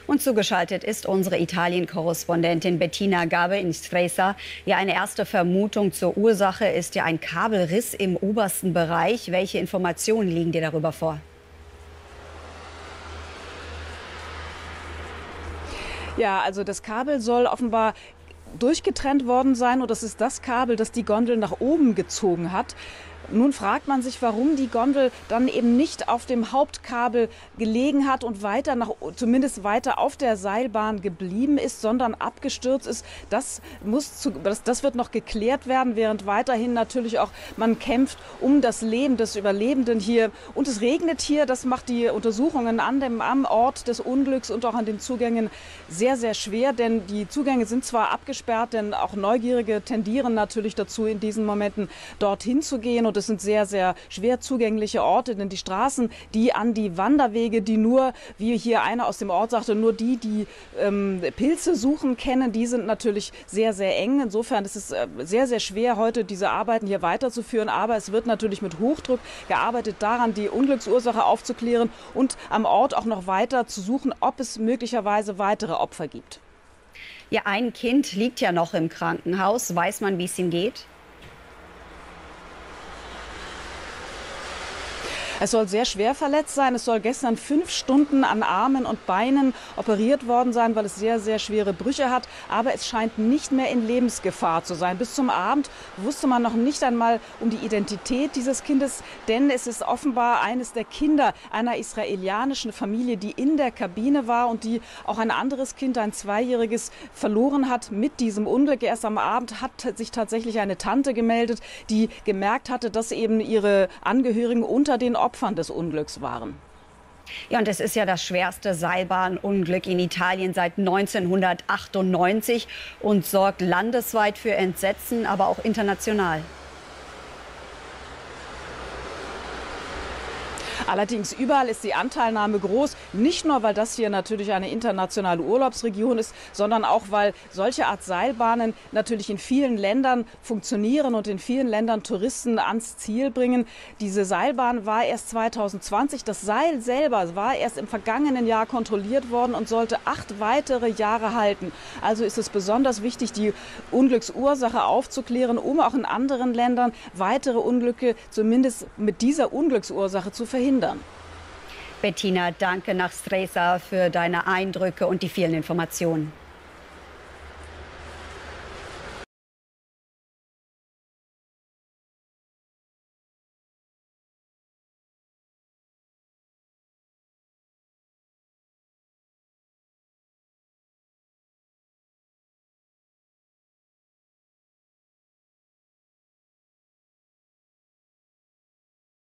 Und zugeschaltet ist unsere Italien-Korrespondentin Bettina Gabe in Stresa. Ja, eine erste Vermutung zur Ursache ist ja ein Kabelriss im obersten Bereich. Welche Informationen liegen dir darüber vor? Ja, also das Kabel soll offenbar durchgetrennt worden sein, und das ist das Kabel, das die Gondel nach oben gezogen hat. Nun fragt man sich, warum die Gondel dann eben nicht auf dem Hauptkabel gelegen hat und zumindest weiter auf der Seilbahn geblieben ist, sondern abgestürzt ist. Das wird noch geklärt werden, während weiterhin natürlich auch man kämpft um das Leben des Überlebenden hier. Und es regnet hier, das macht die Untersuchungen am Ort des Unglücks und auch an den Zugängen sehr, sehr schwer, denn die Zugänge sind zwar abgesperrt, denn auch Neugierige tendieren natürlich dazu, in diesen Momenten dorthin zu gehen. Und es sind sehr, sehr schwer zugängliche Orte, denn die Straßen, die an die Wanderwege, die nur, wie hier einer aus dem Ort sagte, nur die Pilze suchen, kennen, die sind natürlich sehr, sehr eng. Insofern ist es sehr, sehr schwer, heute diese Arbeiten hier weiterzuführen. Aber es wird natürlich mit Hochdruck gearbeitet, daran die Unglücksursache aufzuklären und am Ort auch noch weiter zu suchen, ob es möglicherweise weitere Opfer gibt. Ja, ein Kind liegt ja noch im Krankenhaus. Weiß man, wie es ihm geht? Es soll sehr schwer verletzt sein. Es soll gestern 5 Stunden an Armen und Beinen operiert worden sein, weil es sehr, sehr schwere Brüche hat. Aber es scheint nicht mehr in Lebensgefahr zu sein. Bis zum Abend wusste man noch nicht einmal um die Identität dieses Kindes, denn es ist offenbar eines der Kinder einer israelianischen Familie, die in der Kabine war und die auch ein anderes Kind, ein 2-jähriges, verloren hat mit diesem Unglück. Erst am Abend hat sich tatsächlich eine Tante gemeldet, die gemerkt hatte, dass eben ihre Angehörigen unter den Opfern des Unglücks waren. Ja, und es ist ja das schwerste Seilbahnunglück in Italien seit 1998 und sorgt landesweit für Entsetzen, aber auch international. Allerdings überall ist die Anteilnahme groß, nicht nur, weil das hier natürlich eine internationale Urlaubsregion ist, sondern auch, weil solche Art Seilbahnen natürlich in vielen Ländern funktionieren und in vielen Ländern Touristen ans Ziel bringen. Diese Seilbahn war erst 2020, das Seil selber war erst im vergangenen Jahr kontrolliert worden und sollte 8 weitere Jahre halten. Also ist es besonders wichtig, die Unglücksursache aufzuklären, um auch in anderen Ländern weitere Unglücke zumindest mit dieser Unglücksursache zu verhindern. Bettina, danke nach Stresa für deine Eindrücke und die vielen Informationen.